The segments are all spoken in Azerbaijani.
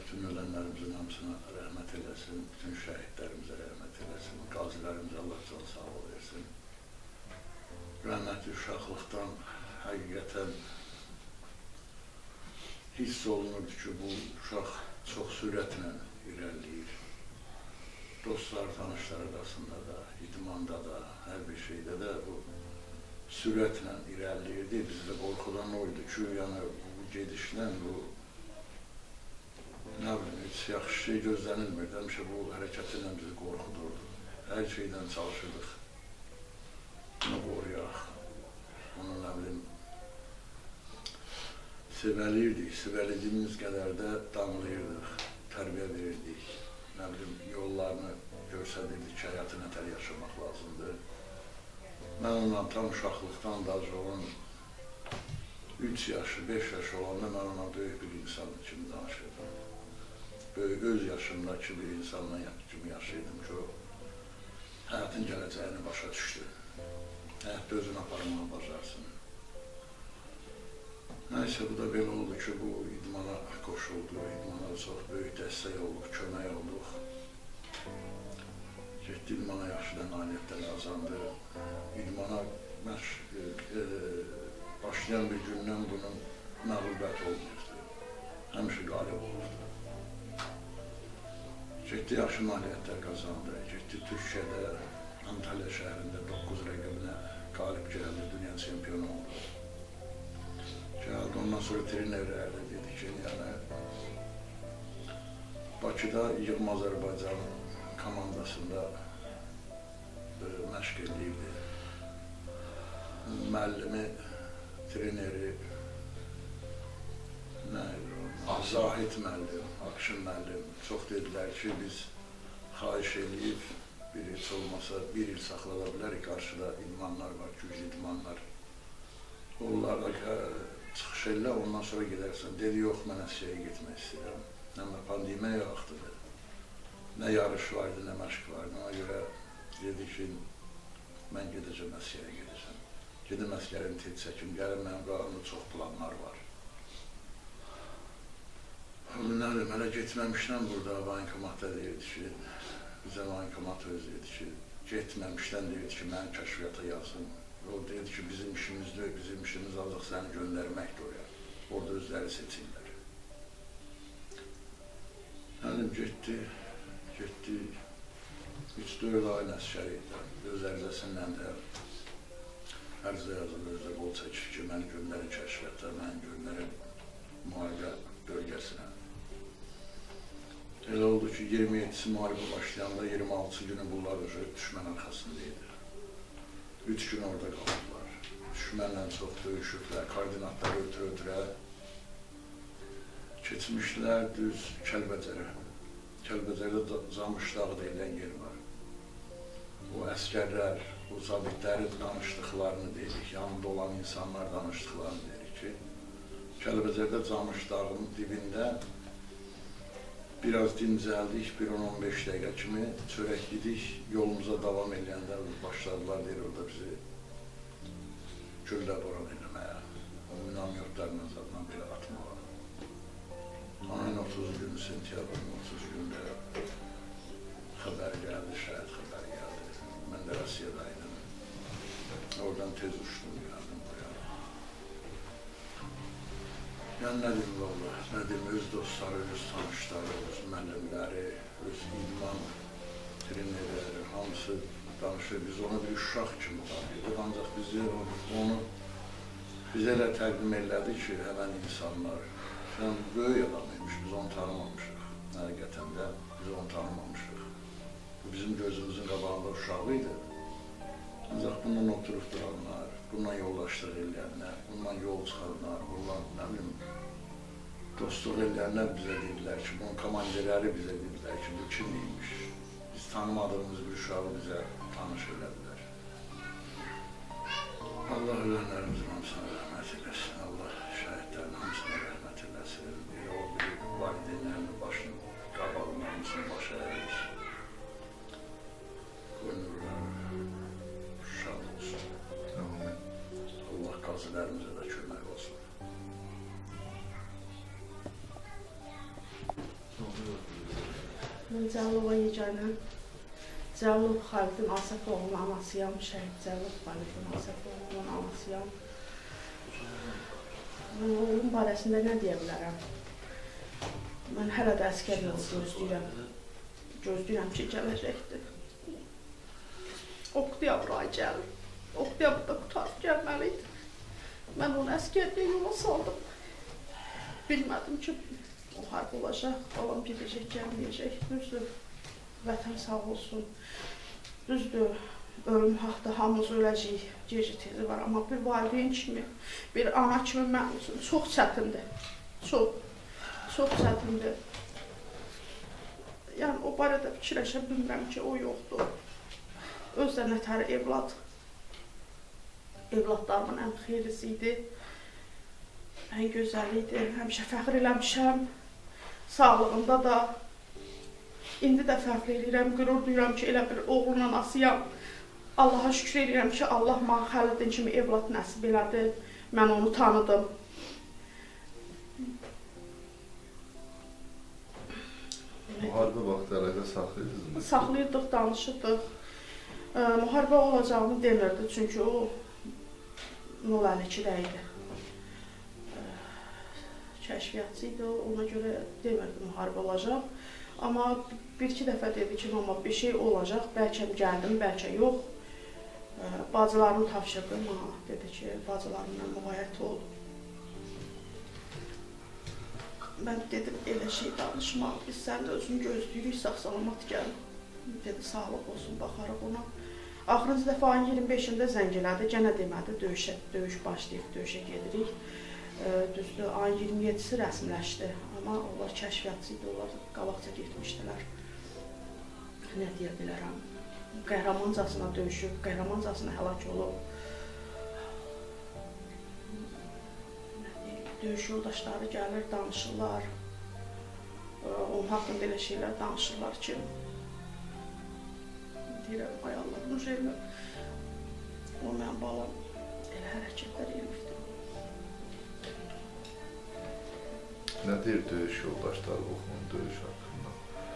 bütün ölənlərimizin hamısına rəhmət eləsin, bütün şəhidlərimizə rəhmət eləsin, qazilərimizə Allah can sağlığı versin. Rəhmətli uşaqlıqdan həqiqətən hiss olunurdu ki, bu uşaq çox sürətlə irəliləyir. Dostlar, tanışlar arasında da, idmanda da, hər bir şeydə də bu sürətlə irəliləyirdi. Bizdə qorxudan oydu ki, yəni bu gedişlə, bu nə bilim, heç yaxşı şey gözlənilmirdi. Həmişə bu hərəkətilə bizi qorxudurdu. Hər şeydən çalışırdıq. Bunu qoruyaq. Onu nə bilim, sevəliyirdik. Sevəliyimiz qədər də damlayırdıq, tərbiyə verirdik. Nə bilim, yollarını görsədirdik ki, həyatı nətər yaşamaq lazımdır. Mən ondan tam uşaqlıqdan da onun 3 yaşı, 5 yaşı olanda mən ona böyük bir insan kimi danışırdım. Böyük öz yaşımdakı bir insanla kimi yaşayırdım ki, o həyatın gələcəyini başa düşdü. Həyatda özünü aparmağı bacarsın. Nəysə, bu da belə oldu ki, bu idmana qoşuldu, idmana çox böyük dəstək olduq, kömək olduq. Getdi idmana yaxşıdan nailiyyətlər qazandı. İdmana başlayan bir gündən bunun məğlubiyyət olmuşdu. Həmişə qalib olurdu. Getdi yaxşı nailiyyətlər qazandı. Getdi Türkiyədə, Antalya şəhərində 9 rəqəminə qalib gəldi, dünya çempionu oldu. Gəldi, ondan sonra trenerlərlə dedi ki, yəni Bakıda Yığma Azərbaycan komandasında məşq edirdi. Müəllimi, treneri, Zahid müəllim, Akşin müəllim çox dedilər ki, biz xahiş edib, bir heç olmasa bir il saxlada bilərik, qarşıda idmanlar var, güclü idmanlar. Onlarla çıxış elə, ondan sonra gedərsən. Dedi, yox, mən Əsiyaya getmək istəyirəm. Nə pandemiya yoxdur, nə yarış vardı, nə məşq vardı. Ona görə dedi ki, mən gedəcəm Əsiyaya gedəcəm. Gedim əsgərin tez çəkim, gəlin mənim qalanımda çox planlar var. Nərim, hələ getməmişdən burada vankomatda deyirdi ki, bizə vankomat özləyirdi ki, getməmişdən deyirdi ki, məni kəşfiyyata yazın. O deyirdi ki, bizim işimiz deyil, bizim işimiz ancaq səni göndərməkdir oraya. Orada özləri seçirlər. Həlim getdi, 3-4 ayın əsgəri idi. Öz ərizəsindən də ərizə yazılır, özdə qol çəkir ki, məni göndərin kəşfiyyata, məni göndərin müharibə bölgəsinə. Elə oldu ki, 27-si müharibə başlayanda 26-cı günü bunlar düşmən arxasında idi. 3 gün orada qaldılar. Düşmənlə çox döyüşüblər, koordinatları ötürə-ötürə keçmişlər düz Kəlbəcərə. Kəlbəcərdə Camışdağı deyilən yer var. O əskərlər, o zabitlərin danışdıqlarını deyirik, yanında olan insanlar danışdıqlarını deyirik ki, Kəlbəcərdə Camışdağının dibində biraz dincəldik, bir 10-15 dəqiqə kimi çörək yedik, yolumuza davam edəndə başladılar deyir, orada bizi güllə boran eləməyə, o minamyotlarla zadla belə atmağa. Ayın 30 günü, sentyabrın 30 gündə xəbər gəldi, şəhid xəbər gəldi. Mən də Rusiyadaydım. Oradan tez uçdum, gəldim buraya. Yəni nə deyim, valla, nə deyim, öz dostları, öz tanışları, öz müəllimləri, öz idman trenerləri, hamısı danışır. Biz onu bir uşaq kimi tanıyorduk, ancaq bizi onu bizə elə təqdim elədi ki, həmən insanlar, sən böyük adam imiş, biz onu tanımamışıq. Həqiqətən də biz onu tanımamışıq. Bu bizim gözümüzün qabağında uşağı idi. Ancaq bundan oturub duranlar, bundan yoldaşlıq eləyənlər, bundan yol çıxanlar, bundan, nə bilim, dostluq eləyənlər bizə dedilər ki, bunun komandirləri bizə dedilər ki, bu kim imiş? Biz tanımadığımız bir uşağı bizə tanış elədilər. Allah ölənlərimizin hamısına rəhmət eləsin, Allah şəhidlərin hamısına rəhmət eləsin. O bir valideynlərin başını qabağından hamısını başa əyir. Qoynurlar şad olsun. Allah qazilərimizə də kömək olsun. Mən Cəlilova yeganə. Cəlilov Xalidin Asəfoğlu'nun anasıyam. Şəhid Cəlilov Xalidin Asəfoğlu'nun anasıyam. Mən oğlum barəsində nə deyə bilərəm? Mən hələ də əskər yolu gözləyirəm. Gözləyirəm ki, gələcəkdir. Oktyabr ayı gəlir. Oktyabrda qutarıb gəlməliydi. Mən onu əskərliyə yola saldım. Bilmədim ki, o harp olacaq, balam gedəcək, gəlməyəcək. Düzdür, vətən sağ olsun. Düzdür, ölüm haqda hamımız öləcəyik, gec-tezi var. Amma bir valideyn kimi, bir ana kimi mənim üçün çox çətindir. Çox çətindir. Yəni, o barədə fikirləşə bilmirəm ki, o yoxdur. Özdə nətəri evlad. Evladlarımın ən xeyrisi idi. Ən gözəli idi. Həmişə fəxr eləmişəm. Sağlığında da. İndi də fəxr edirəm, qürur duyuram ki, elə bir oğlun anasıyam. Allaha şükür edirəm ki, Allah mənə Xəlidin kimi evlad nəsib elədi. Mən onu tanıdım. Müharibə vaxtı əlaqə saxlayırdınızmı? Saxlayırdıq, danışırdıq. Müharibə olacağını demirdi, çünki o 052-də idi. Kəşfiyyatçı idi, ona görə demirdi müharibə olacaq. Amma bir-iki dəfə dedi ki, mama bir şey olacaq, bəlkə gəldim, bəlkə yox. Bacılarını tapşırdım, dedi ki, bacılarımla müğayyət ol. Mən dedim, elə şey danışmaq, biz sənin özünü gözləyirik, sağ-salamat gəl. Dedi, sağlıq olsun, baxarıq ona. Axırıncı dəfə ayın 25-də zəng elədi, gənə demədi, döyüş başlayıb, döyüşə gedirik. Düzdür, ayın 27-si rəsmiləşdi, amma onlar kəşfiyyatçı idi, onlar qabaqca getmişdilər. Nə deyə bilərəm? Qəhrəmancasına döyüşüb, qəhrəmancasına həlak olub. Döyüş yoldaşları gəlir, danışırlar. Onun haqqında elə şeylər danışırlar ki, deyirəm, ay Allah, Nurjeylə, o mənim balam elə hərəkətlər elifdir. Nə deyir döyüş yoldaşları oxunun döyüş haqqında?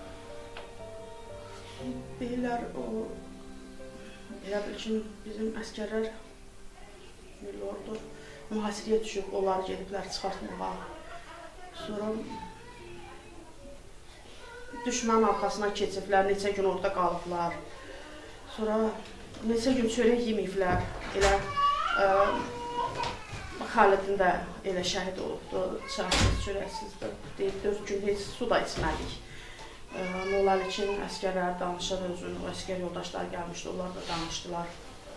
Deyirlər, elə bil ki, bizim əskərlər milli ordu mühasirəyə düşüb, onları gediblər çıxartmağa. Sonra düşmənin arxasına keçiblər, neçə gün orada qalıblar. Sonra neçə gün çörək yeməyiblər. Elə Xəlidin də elə şəhid olubdur, çarəsiz, çörəksizdir. Deyib, 4 gün heç su da içmədik. 052-nin əskərləri danışır özünü, o əskər yoldaşları gəlmişdi, onlar da danışdılar.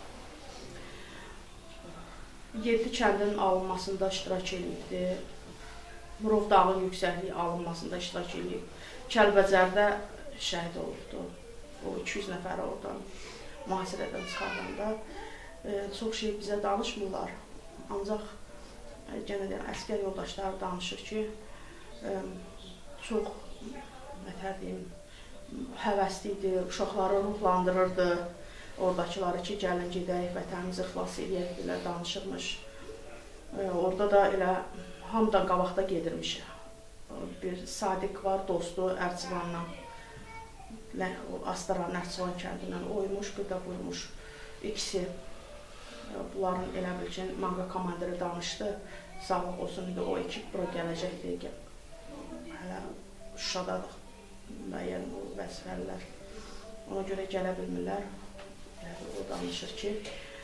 7 kəndin alınmasında iştirak edibdi. Murov dağın yüksəkliyi alınmasında iştirak edib. Kəlbəcərdə şəhid olubdu. O 200 nəfəri oradan mühasirədən çıxardanda. Çox şey bizə danışmırlar. Ancaq yenə deyəm, əskər yoldaşları danışır ki, çox, nətər deyim, həvəsli idi, uşaqları ruhlandırırdı. Oradakıları ki, gəlin gedək, vətənimizi xilas edək, belə danışırmış. Orada da elə hamıdan qabaqda gedirmiş. Bir Sadiq var, dostu Ərcivanla, Astaran Ərcivan kəndindən oymuş, bir də vurmuş. İkisi, bunların elə bil ki, manqa komandiri danışdı. Sağlıq olsun, indi o ekip bura gələcək deyə hələ Şuşadadıq, müəyyən vəzifəlilər. Ona görə gələ bilmirlər. O danışır ki,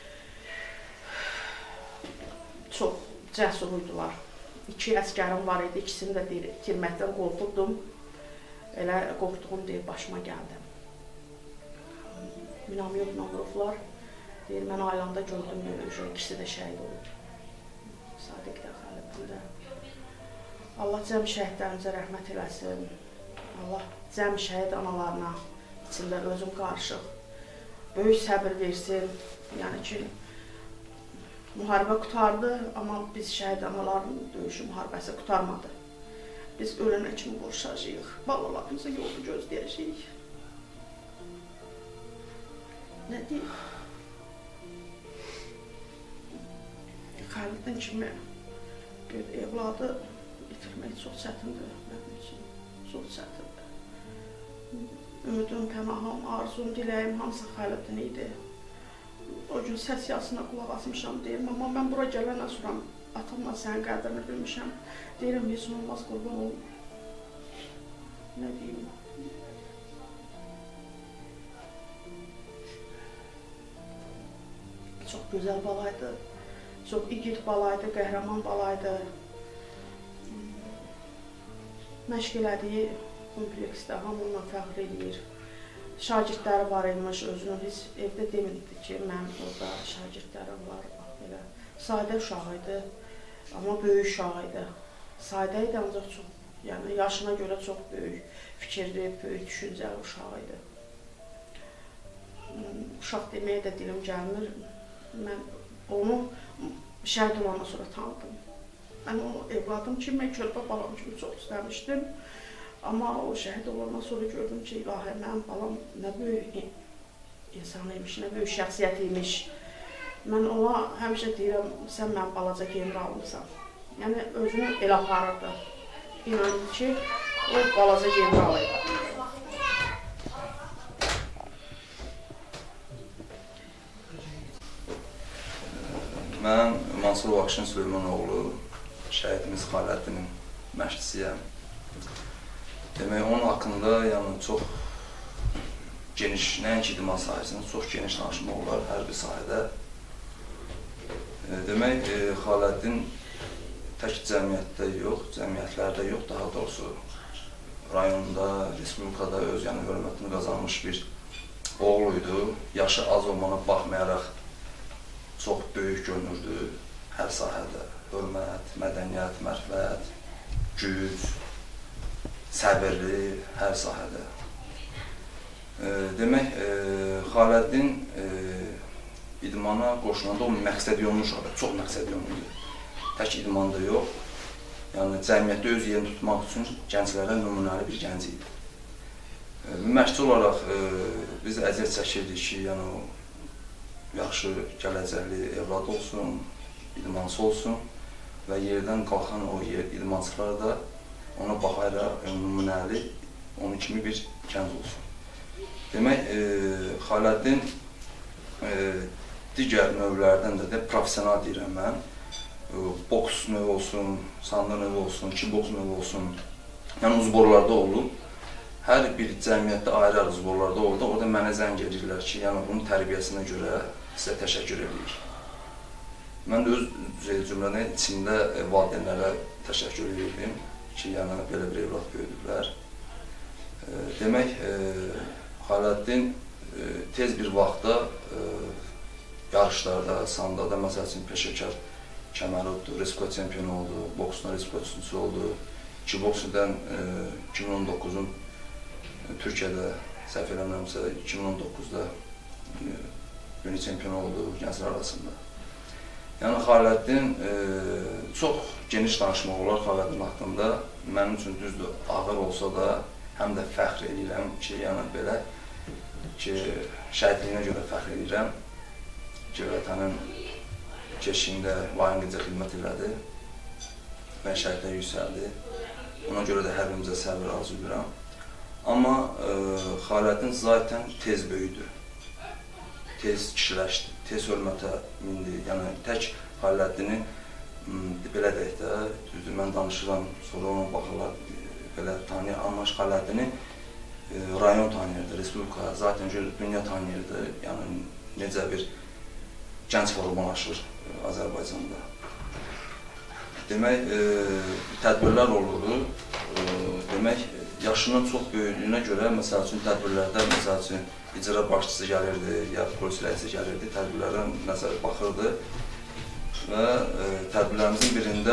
çox cəsur uydular. 2 əskərim var idi, ikisini də itirməkdən qorxurdum. Elə qorxduğum deyib başıma gəldi. Minamyot Namurovlar deyir, mən aylanda gördüm, ikisi də şəhid oldu. Sadiq də, Xəlidin də. Allah cəm şəhidlərimizə rəhmət eləsin. Allah cəm şəhid analarına içində özüm qarışıq. Böyük səbir versin. Yəni ki, müharibə qutardı, amma biz şəhid anaların döyüşü müharibəsi qutarmadı. Biz ölənə kimi borçluyuq, balalarımızın yolunu gözləyəcəyik. Nə deyim? Xəlidin kimi bir evladı itirmək çox çətindir mənim üçün, çox çətindir. ümidim, pənahım, arzum, diləyim hamısı Xəlidin idi. O gün səs yazısına qulaq asmışam, deyirəm, amma mən bura gələndən sonra atamla sənin qədrini bilmişəm. Deyirəm, heç olmaz, qurban olum. Nə deyim? Çox gözəl balaydı, çox igid balaydı, qəhrəman balaydı. Məşq elədiyi kompleksdə hamınla fəxr edir. Şagirdləri var imiş, özünün heç evdə demirdi ki, mənim orada şagirdlərim var. Belə sadə uşaq idi, amma böyük uşaq idi. Sadə idi, ancaq çox, yəni yaşına görə çox böyük fikirli, böyük düşüncəli uşaq idi. Uşaq deməyə də dilim gəlmir. Mən onu şəhid olandan sonra tanıdım. Mən onu evladım kimi, körpə balam kimi çox istəmişdim. Amma o şəhid olandan sonra gördüm ki, ilahi, mənim balam nə böyük insan imiş, nə böyük şəxsiyyət imiş. Mən ona həmişə deyirəm, sən mənim balaca generalımsan. Yəni, özünü elə aparırdı. İnandı ki, o balaca general idi. Mən Mansur Bakışın Süleymanoğlu, şəhidimiz Xaləddinin məşqçisiyəm. Demək, onun haqqında çox geniş, nəinki idman sahəsində, çox geniş danışma olar hər bir sahədə. Demək, Xaləddin tək cəmiyyətdə yox, cəmiyyətlərdə yox, daha doğrusu rayonda, respublikada öz hörmətini qazanmış bir oğluydu. Yaşı az olmana baxmayaraq çox böyük görünürdü hər sahədə. Hörmət, mədəniyyət, mərfət, güc, səbirli hər sahədə. Demək, Xaləddin idmana qoşulanda o məqsədyönlü uşaqdır, çox məqsədyönlüdür. Tək idmanda yox, yəni cəmiyyətdə öz yerini tutmaq üçün gənclərə nümunəli bir gənc idi. Məşqçi olaraq biz əziyyət çəkirdik ki, yəni o yaxşı, gələcəkli evlad olsun, idmançı olsun və yerdən qalxan o idmançılar da ona baxaraq nümunəli, onun kimi bir gənc olsun. Demək, Xaləddin digər növlərdən də profesional deyirəm mən, boks növü olsun, sandal növü olsun, kickboks növü olsun, yəni uzborlarda olub. Hər bir cəmiyyətdə ayrı-ayrı uzborlarda oldu, orada mənə zəng edirlər ki, yəni bunun tərbiyəsinə görə sizə təşəkkür edirik. Mən də öz cümlədən içində valideynlərə təşəkkür edirdim ki, yəni belə bir evlad böyüdüblər. Demək, Xaləddin tez bir vaxtda yarışlarda, sandalda, məsəl üçün peşəkar kəməri oldu, respublika çempionu oldu, boksdan respublika üçüncüsü oldu. Kickboksdan 2019-un Türkiyədə səhv eləmirəmsə 2019-da yeni çempion oldu gənclər arasında. Yəni Xaləddin çox geniş danışmaq olar Xaləddin haqqında. Mənim üçün düzdür, ağır olsa da həm də fəxr edirəm ki, yəni belə ki, şəhidliyinə görə fəxr edirəm ki, vətənin keşiyində layiqincə xidmət elədi və şəhidlər yüksəldi. Ona görə də hər birimizə səbir arzu edirəm. Amma Xaləddin zaten tez böyüdü, tez kişiləşdi, tez hörmətə mindi. Yəni tək Xaləddini belə deyək də, düzdür, mən danışıram, sonra ona baxırlar, belə tanıyır. Amma Xaləddini rayon tanıyırdı, respublika, zaten dünya tanıyırdı. Yəni necə bir gənc formalaşır Azərbaycanda. Demək, tədbirlər olurdu. Demək, yaşının çox böyüdüyünə görə, məsəl üçün tədbirlərdə, məsəl üçün icra başçısı gəlirdi, ya polis rəisi gəlirdi, tədbirlərə nəzər baxırdı və tədbirlərimizin birində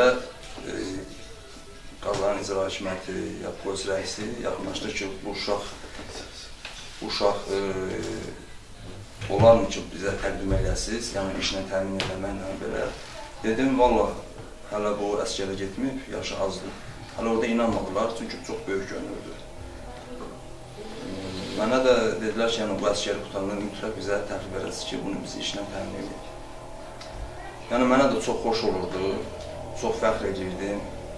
Qazanan icra hakimiyyəti, ya polis rəisi yaxınlaşdı ki, bu uşaq olarmı ki, bizə təqdim eləsiniz, yəni işlə təmin eləməklə belə. Dedim, valla, hələ bu əskərə getməyib, yaşı azdır. Hələ orada inanmadılar, çünki çox böyük görünürdü. Mənə də dedilər ki, yəni bu əskəri qutanlar mütləq bizə təklif verəsiniz ki, bunu biz işlə təmin edək. Yəni mənə də çox xoş olurdu, çox fəxr edirdim.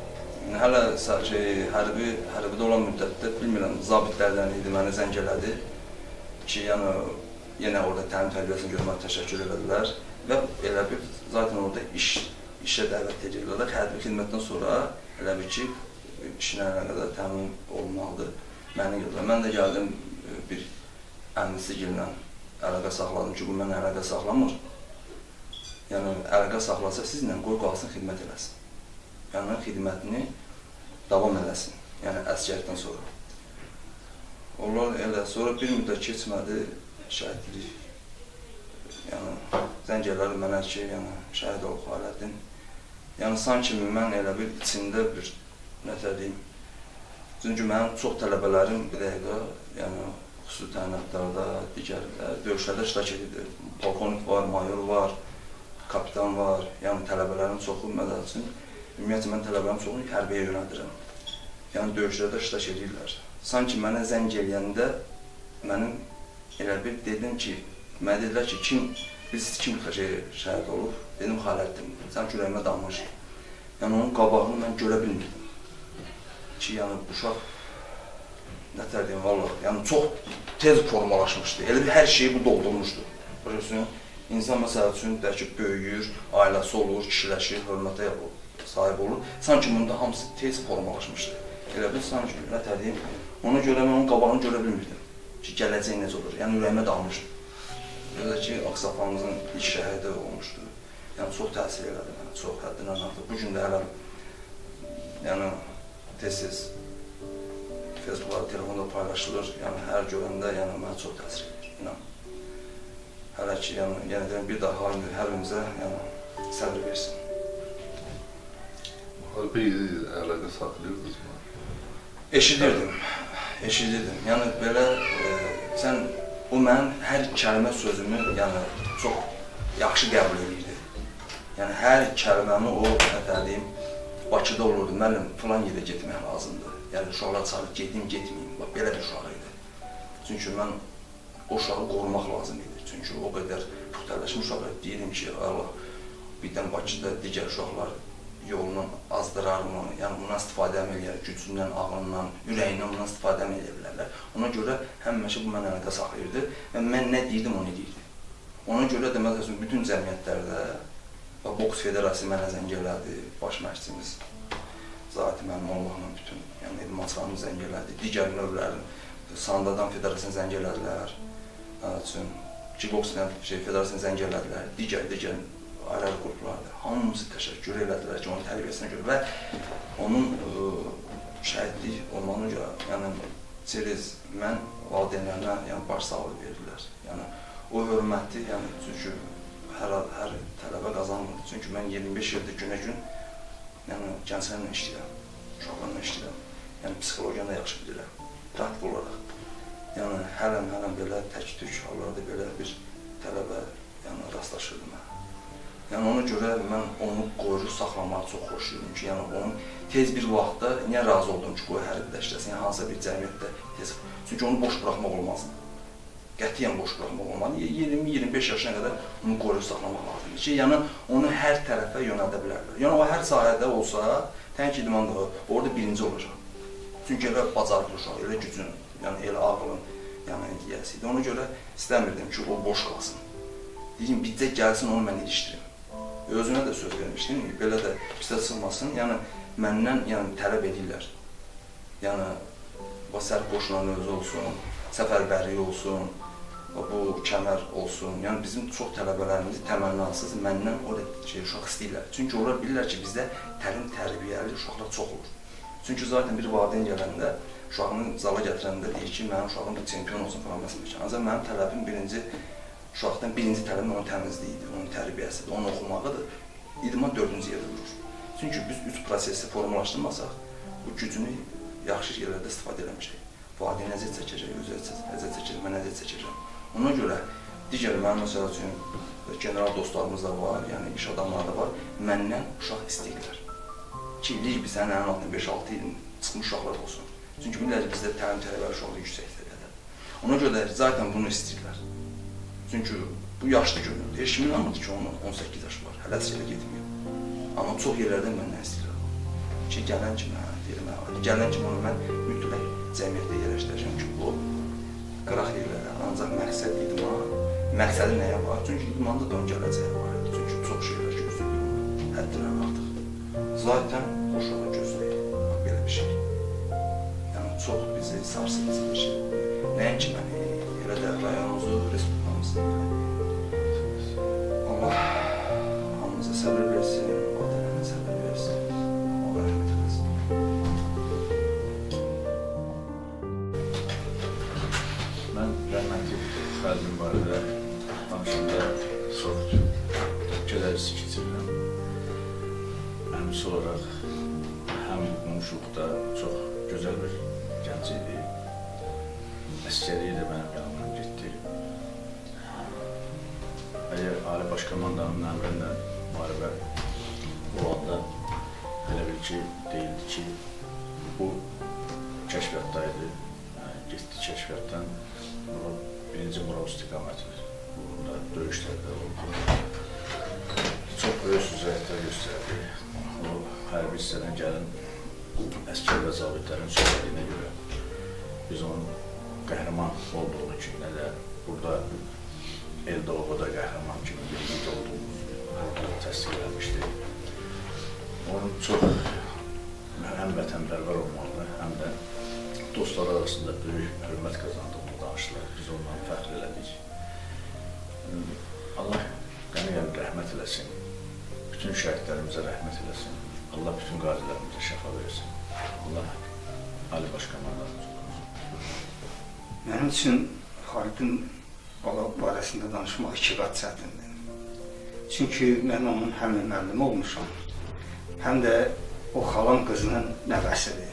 Hələ hərbidə olan müddətdə bilmirəm, zabitlərdən idi, məni zəng elədi ki, yəni yenə orada təlim tərbiyəsini görməni təşəkkür elədilər və elə bir zaten orada işə dəvət edirlər. Hərbi xidmətdən sonra elə bir ki, işinə qədər təmin olmalıdır, məni gördülər. Mən də gəldim bir əmnisi ilə əlaqə saxladım ki, bu mənə əlaqə saxlamır. Yəni, əlaqə saxlasa sizlə qoy qalsın, xidmət eləsin. Yəni, xidmətini davam eləsin, yəni əsgərlikdən sonra. Onlar elə, sonra bir müddət keçmədi, şəhidlik. Yəni, zəng elədi mənə ki, yəni, şəhid olub Xaləddin. Yəni, sanki mən elə bir içində bir, nətər deyim, çünki mənim çox tələbələrim bir dəqiqə, yəni, xüsusi təyinatlarda, digər döyüşlərdə iştirak edirdi. Polkovnik var, mayor var, kapitan var, yəni tələbələrin çoxu məzəl üçün. Ümumiyyətlə, mən tələbələrin çoxunu hərbiyə yönəldirəm. Yəni, döyüşlərdə iştirak edirlər. Sanki mənə zəng eləyəndə, mənim elə bir dedim ki, mənə dedilər ki, biz kim şəhid olub? Dedim, Xaləddin, sən ürəyimə damır. Yəni, onun qabağını mən görə bilmirdim. Ki, yəni, uşaq, nətər deyim, valla, yəni, çox tez formalaşmışdı. Elə bir hər şeyi bu doldurmuşdu. Biliyorsun, insan məsələ üçün ki, böyüyür, ailəsi olur, kişiləşir, hörmətə sahib olur. Sanki bunda hamısı tez formalaşmışdı. Elə bir sanki, nətər deyim, ona görə mən onun qabağını görə bilmirdim ki, gələcək necə olur. Yəni, ürəyimə dalmışdı. Elə ki, Ağsafamızın ilk şəhidi olmuşdu. Yəni, çox təsir elədi mənə, çox həddindən artıq. Bu gün də hələ, yəni, tez-tez Facebooklarda, telefonda paylaşılır. Yəni, hər görəndə, yəni, mənə çox təsir edir, inan. Hələ ki, yəni, deyirəm, bir daha hərimizə, yəni, səbir versin. Hərbi əlaqə saxlayırdınız mı? Eşidirdim. Yəni, belə, o mənim hər kəlmə sözümü, yəni, çox yaxşı qəbul edirdi. Yəni, hər kəlməmi o, nətər deyim, Bakıda olurdu, müəllim, filan yerə getmək lazımdır. Yəni, uşaqlar çağırır, gedim, getməyim, belə bir uşaq idi. Çünki mən o uşağı qorumaq lazım idi. Çünki o qədər puxtələşmiş uşaqlar deyirəm ki, Allah, birdən Bakıda digər uşaqlar yolundan azdırarmı, yəni bundan istifadə edirlər, gücündən, ağlından, ürəyindən bundan istifadə edirlər. Ona görə həmişə bu mənə əlaqə saxlayırdı və mən nə deyirdim, onu edirdi. Ona görə də, məsələn, bütün cəmiyyətlərdə, boks federasiyası mənə zəng elədi, baş məşqçimiz, Zahid mənim Allahla bütün, yəni idmançılarımız zəng elədi, digər növlərin, Sandadan federasiyasına zəng elədilər, Kickboks federasiyasına zəng elədilər, digər ayrı qruplardır. Hamımızı təşəkkür elədilər ki, onun tərbiyəsinə görə və onun şəhidlik olmanı görə, yəni çerez mən valideynlərinə baş sağlığı verirlər. Yəni o hörməti, yəni çünki hər tələbə qazanmırdı. Çünki mən 25 ildir günə-gün gənclərlə işləyirəm, uşaqlarla işləyirəm. Yəni psixologiyanı da yaxşı bilirəm, praktik olaraq. Yəni hələm belə tək-tük hallarda belə bir tələbə rastlaşırdım mən. Yəni ona görə mən onu qoyuru saxlamağı çox xoşlayırdım ki, yəni onun tez bir vaxtda niyə razı oldum ki, qoy hərbidə işləsin, yəni hansısa bir cəmiyyətdə tez. Çünki onu boş buraxmaq olmazdı. Qətiyyən boş buraxmaq olmalı. 20-25 yaşına qədər onu qoyuru saxlamaq lazımdır ki, yəni onu hər tərəfə yönəldə bilərlər. Yəni o hər sahədə olsa, tənk idmanda orada birinci olacaq. Çünki elə bacarıqlı uşaq, elə gücün, yəni elə ağlın yiyəsi idi. Ona görə istəmirdim ki, o boş qalsın. Deyim, bizdə gəlsin, onu mən ilişdirim. Özünə də söz vermişdim, belə də bizdə çıxmasın, yəni məndən tələb edirlər. Yəni, sərxoşların özü olsun, səfərbərliyi olsun, bu kəmər olsun, yəni bizim çox tələbələrimizi təmənnasız məndən o uşaq istəyirlər. Çünki onlar bilirlər ki, bizdə təlim tərbiyəli uşaqlar çox olur. Çünki zaten bir valideyn gələndə, uşağını zala gətirəndə deyir ki, mənim uşağım çempion olsun falan məsələn. Ancaq mənim tələbim uşaqdan birinci tələbim onun təmizliyidir, onun tərbiyəsidir, onun oxumağıdır. İdman 4-cü yerdə durur. Çünki biz 3 prosesi formalaşdırmasaq, bu gücünü yaxşı yerlərdə istifadə eləmişək. Valideyn əziyyət çəkəcək, özü əziyyət çəkəcək, mən əziyyət çəkəcəm. Ona görə digər mənim məsələ üçün general dostlarımız da var, yəni iş adamları da var, məndən uşaq istəyirlər. Ki, deyir ki, sənin əlin altında 5-6 ilin çıxmış uşaqlar olsun. Çünki bilirlər ki, bizdə təlim tələbəli uşaqlar yüksək səviyyədə. Ona görə də zaten bunu istəyirlər. Çünki bu yaşlı görünür. Heç kimin anladı ki, onun 18 yaşı var, hələ elə getmiyor. Amma çox yerlərdən məndən istəyirlər. ki, gələn kimi, deyirəm, gələn kimi onu mən mütləq cəmiyyətdə yerləşdirəcəm ki, bu qıraq yerlərə, ancaq məqsəd idman, məqsədi nəyə var? Çünki idmanda da onun gələcəyi var idi, çünki çox şeylər gözləyir, həddindən artıq. Zaten uşağı gözləyir, belə bir şey. Yəni, çox bizi sarsıdıcı bir şey. Nəinki məni, elə də rayonumuzu, respublikamızı. Allah hamımıza səbir versin, vətənimizə səbir versin, Allah rəhmət eləsin. Mən rəhmətli Xəlidin barədə danışanda çox gözəl his keçirirəm. Həmisi olaraq həm qonşuluqda çox gözəl bir gənc idi. Əskəriyə də mənim yanımdan getdi. Əgər Ali Baş Komandanın əmri ilə müharibə olanda elə bil ki, deyildi ki, bu kəşfiyyatdaydı. Getdi kəşfiyyatdan birinci Murad istiqaməti uğrunda döyüşlərdə oldu. Çox böyük süzəyətlər göstərdi. O hərbi hissədən gələn əskər və zabitlərin söylədiyinə görə biz onun qəhrəman olduğunu ki, nə də burada Eldovada qəhrəman kimi bir yiğit olduğumuzu təsdiq eləmişdi. Onun çox həm vətənpərvər olmalı, həm də dostlar arasında böyük hörmət qazandığını danışdılar. Biz ondan fəxr elədik. Allah qəni-qəni rəhmət eləsin. Bütün şəhidlərimizə rəhmət eləsin. Allah bütün qazilərimizə şəfa versin. Allah Ali Baş Komandanımız olsun. Mənim üçün Xalidin barəsində danışmaq iki qat çətindir. Çünki mən onun həm müəllimi olmuşam, həm də o xalam qızının nəvəsidir.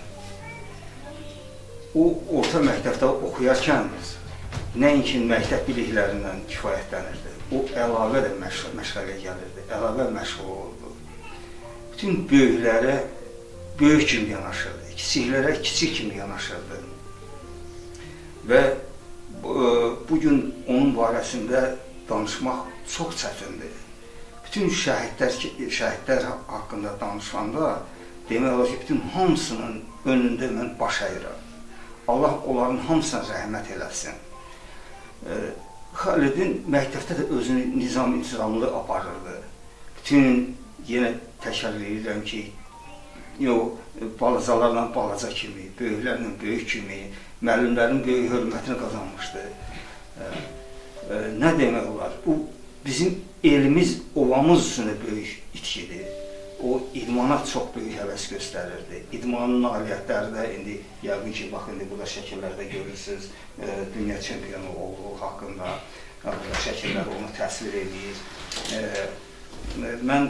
O, orta məktəbdə oxuyarkən nəinki məktəb biliklərindən kifayətlənirdi, o əlavə də məşğələ gəlirdi, əlavə məşğul olurdu. Bütün böyüklərə böyük kimi yanaşırdı, kiçiklərə kiçik kimi yanaşırdı. Və bugün onun barəsində danışmaq çox çətindir. Bütün şəhidlər haqqında danışanda demək olar ki, bütün hamısının önündə mən baş əyirəm. Allah onların hamısına rəhmət eləsin. Xalidin məktəbdə də özünü nizam-intizamlı aparırdı. Bütün, yenə təkrar edirəm ki, balacalarla balaca kimi, böyüklərlə böyük kimi, müəllimlərin böyük hörmətini qazanmışdı. Nə demək olar? Bu, bizim elimiz, ovamız üçün də böyük itkidir. O, idmana çox böyük həvəs göstərirdi. İdmanın nailiyyətləri də, indi, yəqin ki, bax, indi burada şəkillərdə görürsünüz, dünya çempionu olduğu haqqında, burada şəkillər onu təsvir edir. Mən,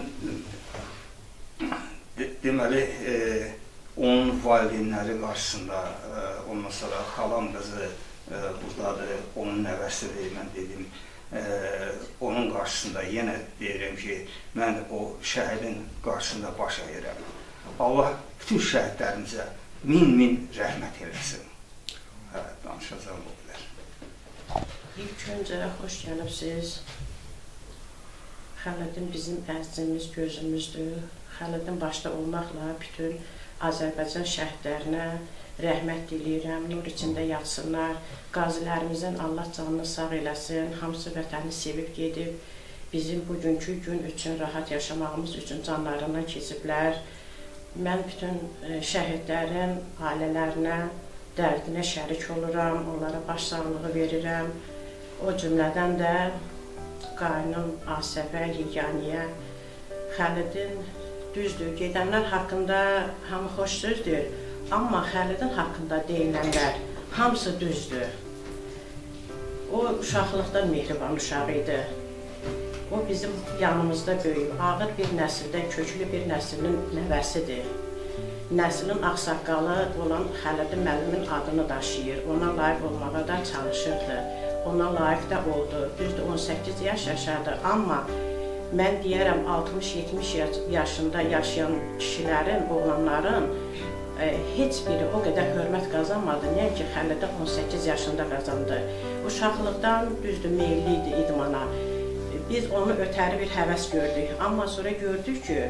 deməli, onun valideynləri qarşısında, ondan sonra xalam qızı buradadır, onun nəvəsidir, mən dedim, onun qarşısında yenə deyirəm ki, mən o şəhidin qarşısında baş əyirəm. Allah bütün şəhidlərimizə min rəhmət eləsin. Danışacağım o bilər. İlk öncə, xoş gəlibsiz. Xəlidin bizim əzizimiz, gözümüzdür. Xəlidin başda olmaqla bütün Azərbaycan şəhidlərinə rəhmət diləyirəm, nur içində yatsınlar. Qazilərimizin Allah canını sağ eləsin, hamısı vətəni sevib gedib, bizim bugünkü gün üçün, rahat yaşamağımız üçün canlarından keçiblər. Mən bütün şəhidlərin ailələrinə, dərdinə şərik oluram, onlara başsağlığı verirəm. O cümlədən də qaynım Asəfə, Yeganiyə, Xəlidin düzdür, gedənlər haqqında hamı xoş sözdür, amma Xəlidin haqqında deyilənlər hamısı düzdür. O, uşaqlıqdan mehriban uşaq idi. O, bizim yanımızda böyüyüb, ağır bir nəsildə, köklü bir nəslinin nəvəsidir. Nəslin ağsaqqalı olan Xəlidin müəllimin adını daşıyır, ona layiq olmağa da çalışırdı. Ona layiq də oldu, düzdür, 18 yaş yaşadı, amma mən deyərəm 60-70 yaşında yaşayan kişilərin, oğlanların heç biri o qədər hörmət qazanmadı, nəinki Xəlidin 18 yaşında qazandı. Uşaqlıqdan düzdür, meyilli idi idmana. Biz onu ötəri bir həvəs gördük, amma sonra gördük ki,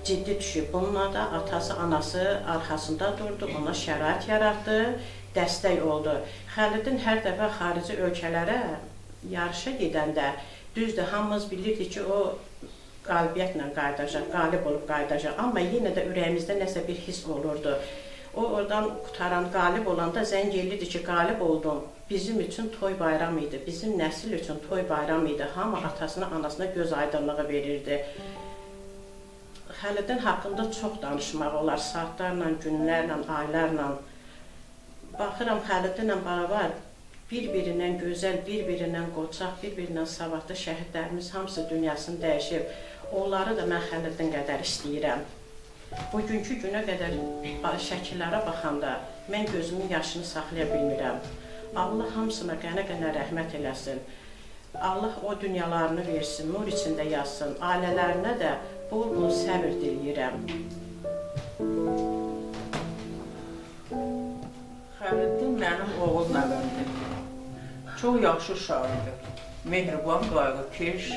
ciddi düşüb. Bununla da atası, anası arxasında durdu, ona şərait yaratdı, dəstək oldu. Xəlidin hər dəfə xarici ölkələrə yarışa gedəndə, düzdür, hamımız bilirdik ki, o qalibiyyətlə qayıdacaq, qalib olub qayıdacaq. Amma yenə də ürəyimizdə nəsə bir his olurdu. O oradan qutaran, qalib olanda zəng elirdi ki, qalib oldum. Bizim üçün toy bayram idi, bizim nəsil üçün toy bayram idi. Hamı atasına, anasına göz aydınlığı verirdi. Xəlidin haqqında çox danışmaq olar, saatlarla, günlərlə, aylarla. Baxıram, Xəlidinlə beraber bir-birindən gözəl, bir-birindən qoçaq, bir-birindən savadlı şəhidlərimiz hamısı dünyasını dəyişib. Onları da mən Xəlidin qədər istəyirəm. Bugünkü günə qədər şəkillərə baxanda mən gözümün yaşını saxlaya bilmirəm. Allah hamısına qənə-qənə rəhmət eləsin. Allah o dünyalarını versin, nur içində yazsın. Ailələrinə də bol-bol səbir diləyirəm. Xəlidin mənim oğul nəvəmdir. Çox yaxşı uşaqdır. Mehriban, qayğıkeş.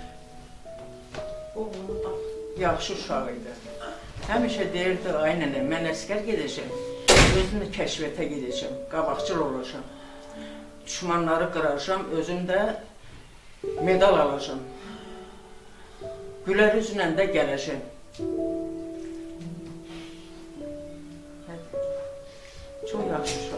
Yaxşı uşaq idi. Həmişə deyirdi, ay nənə, mən əskər gedəcəm, özümü kəşfiyyətə gedəcəm, qabaqçıl olacam. Düşmanları qıracam, özüm də medal alacam. Gülər üzlə də gələcəm. Çox yaxşı uşaq.